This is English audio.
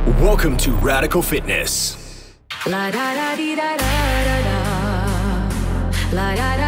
Welcome to Radical Fitness. La da da dee da da da da. La da